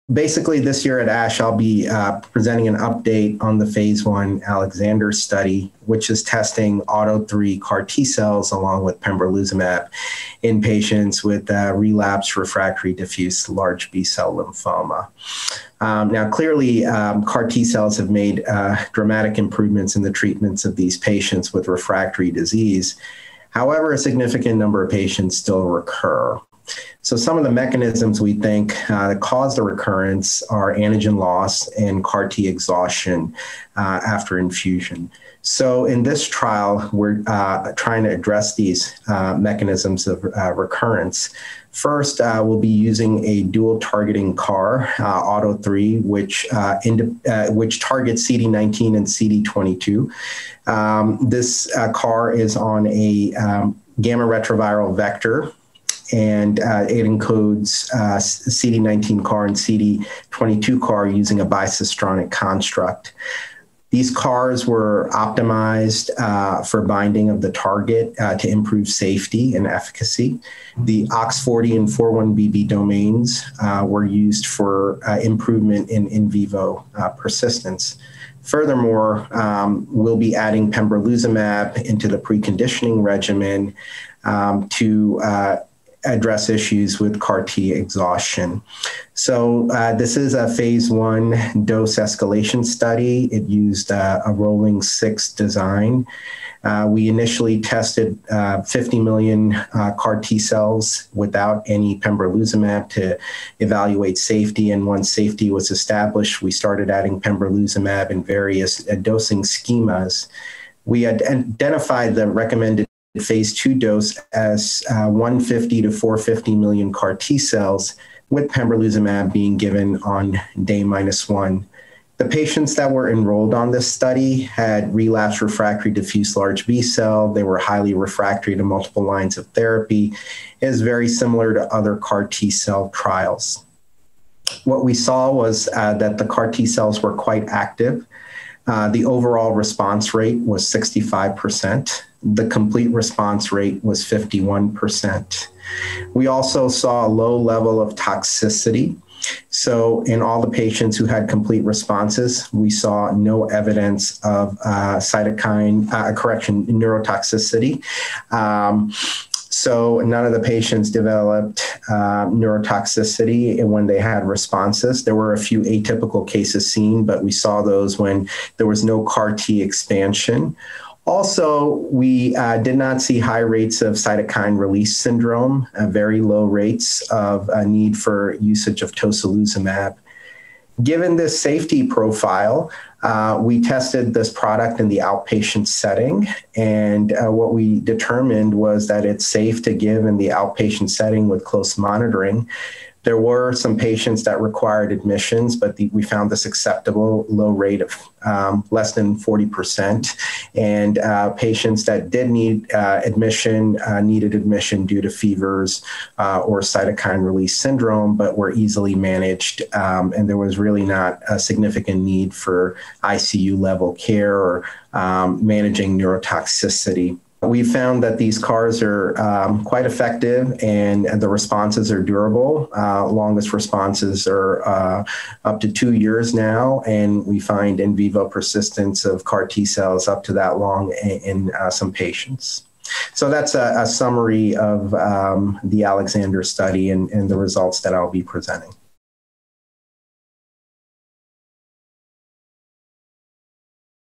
Basically, this year at ASH, I'll be presenting an update on the phase 1 Alexander study, which is testing AUTO3 CAR T cells along with pembrolizumab in patients with relapsed refractory diffuse large B-cell lymphoma. Now, clearly, CAR T cells have made dramatic improvements in the treatments of these patients with refractory disease. However, a significant number of patients still recur. So some of the mechanisms we think that cause the recurrence are antigen loss and CAR T exhaustion after infusion. So in this trial, we're trying to address these mechanisms of recurrence. First, we'll be using a dual targeting CAR, AUTO3, which targets CD19 and CD22. This CAR is on a gamma retroviral vector, and it encodes CD19 CAR and CD22 CAR using a bicistronic construct. These CARs were optimized for binding of the target to improve safety and efficacy. The OX40 and 41BB domains were used for improvement in vivo persistence. Furthermore, we'll be adding pembrolizumab into the preconditioning regimen to address issues with CAR T exhaustion. So this is a phase 1 dose escalation study. It used a rolling 6 design. We initially tested 50 million CAR T cells without any pembrolizumab to evaluate safety. And once safety was established, we started adding pembrolizumab in various dosing schemas. We identified the recommended phase 2 dose as 150 to 450 million CAR T cells, with pembrolizumab being given on day -1. The patients that were enrolled on this study had relapsed refractory diffuse large B-cell. They were highly refractory to multiple lines of therapy. It is very similar to other CAR T cell trials. What we saw was that the CAR T cells were quite active. The overall response rate was 65%. The complete response rate was 51%. We also saw a low level of toxicity. So in all the patients who had complete responses, we saw no evidence of neurotoxicity. So none of the patients developed neurotoxicity when they had responses. There were a few atypical cases seen, but we saw those when there was no CAR T expansion. Also, we did not see high rates of cytokine release syndrome, very low rates of need for usage of tocilizumab. Given this safety profile, we tested this product in the outpatient setting, and what we determined was that it's safe to give in the outpatient setting with close monitoring. There were some patients that required admissions, but we found this acceptable low rate of less than 40%. And patients that did need admission needed admission due to fevers or cytokine release syndrome, but were easily managed. And there was really not a significant need for ICU level care or managing neurotoxicity. We found that these CARs are quite effective and the responses are durable. Longest responses are up to 2 years now, and we find in vivo persistence of CAR T cells up to that long in some patients. So that's a summary of the Alexander study and the results that I'll be presenting.